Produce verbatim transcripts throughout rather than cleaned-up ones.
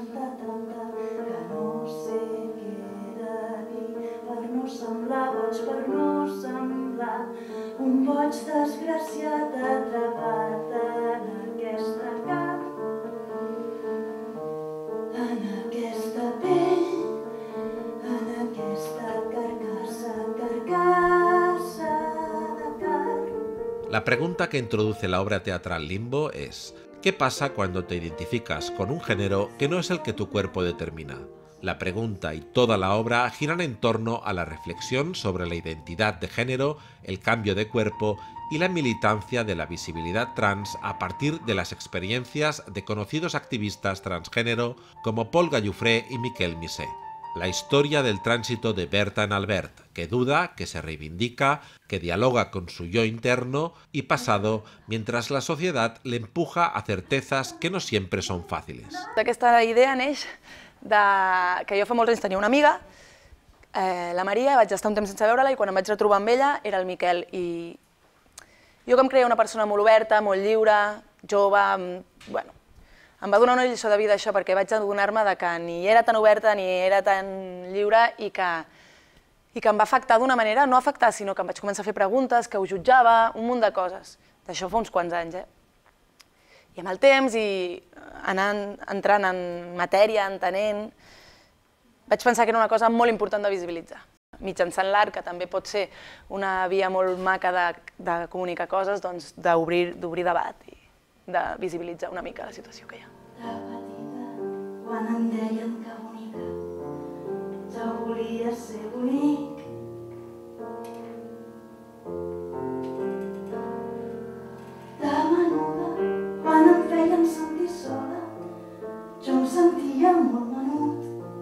tanta, tanta, que no sé què de dir, per no semblar boig, per no semblar un boig desgraciat atrapat en aquesta carn, en aquesta pell, en aquesta carcassa, carcassa de carn. La pregunta que introduce la obra teatral Limbo es: ¿qué pasa cuando te identificas con un género que no es el que tu cuerpo determina? La pregunta y toda la obra giran en torno a la reflexión sobre la identidad de género, el cambio de cuerpo y la militancia de la visibilidad trans a partir de las experiencias de conocidos activistas transgénero como Paul Gallofré y Miquel Missé. La historia del tránsito de Berta en Albert, que duda, que se reivindica, que dialoga con su yo interno y pasado, mientras la sociedad le empuja a certezas que no siempre son fàcils. Aquesta idea neix de que jo fa molts anys tenia una amiga, eh, la Maria, vaig estar un temps sense veure-la i quan em vaig retrobar amb ella era el Miquel. I jo que em creia una persona molt oberta, molt lliure, jove, bueno, em va donar una lliçó de vida això perquè vaig adonar-me que ni era tan oberta ni era tan lliure i que, i que em va afectar d'una manera, no afectar, sinó que em vaig començar a fer preguntes, que ho jutjava, un munt de coses. D'això fa uns quants anys, eh? I amb el temps i anant, entrant en matèria, entenent, vaig pensar que era una cosa molt important de visibilitzar. Mitjançant l'art, que també pot ser una via molt maca de, de comunicar coses, doncs d'obrir d'obrir debat i de visibilitzar una mica la situació que hi ha. De petita, quan em deien que bonica, jo volia ser bonic. De menuda, quan em feien sentir sola, jo em sentia molt menut.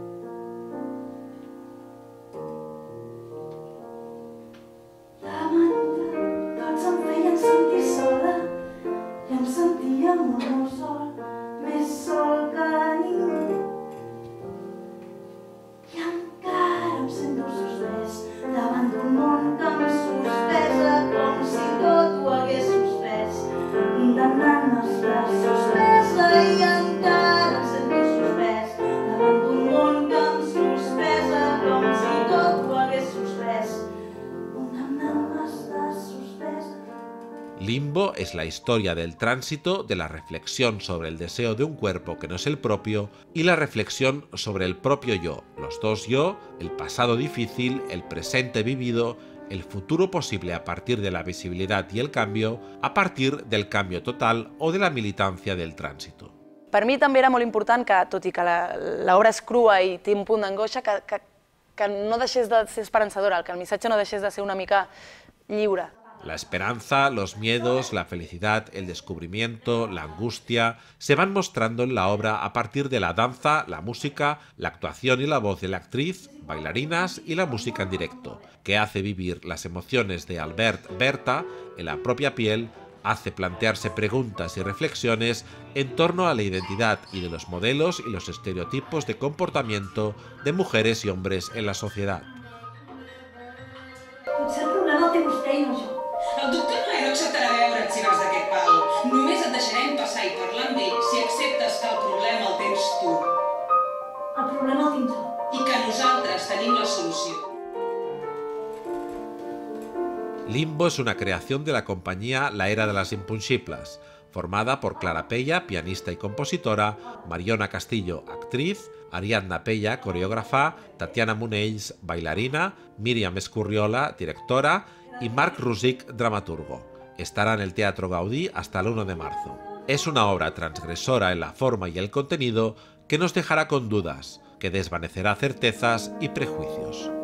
De menuda, tots em feien sentir sola, i em sentia molt, molt sol, més sol que ningú. I encara em sento suspès davant d'un món que em sospesa com si tot ho hagués suspès, condemnant-me a estar suspesa. I encara em sento suspès davant d'un món que em sospesa com si tot ho hagués suspès, condemnant-me a estar suspesa. Limbo es la historia del tránsito de la reflexión sobre el deseo de un cuerpo que no es el propio y la reflexión sobre el propio yo, los dos yo, el pasado difícil, el presente vivido, el futuro posible a partir de la visibilidad y el cambio, a partir del cambio total o de la militancia del tránsito. Per mi també era molt important que, tot i que l'obra és crua i té un punt d'angoixa, que, que, que no deixés de ser esperançadora, que el missatge no deixés de ser una mica lliure. La esperanza, los miedos, la felicidad, el descubrimiento, la angustia, se van mostrando en la obra a partir de la danza, la música, la actuación y la voz de la actriz, bailarinas y la música en directo, que hace vivir las emociones de Albert Berta en la propia piel, hace plantearse preguntas y reflexiones en torno a la identidad y de los modelos y los estereotipos de comportamiento de mujeres y hombres en la sociedad. Potser el problema el té vostè i no jo. El doctor Noé no acceptarà veure't si vas d'aquest pal. Només et deixarem passar i parlar amb ell si acceptes que el problema el tens tu. El problema el tinc jo. I que nosaltres tenim la solució. Limbo es una creación de la compañía La Era de las Impunxibles, formada por Clara Pella, pianista y compositora, Mariona Castillo, actriz, Ariadna Pella, coreógrafa, Tatiana Monells, bailarina, Míriam Escurriola, directora, y Marc Rosic, dramaturgo. Estará en el Teatro Gaudí hasta el uno de marzo. Es una obra transgresora en la forma y el contenido que nos dejará con dudas, que desvanecerá certezas y prejuicios.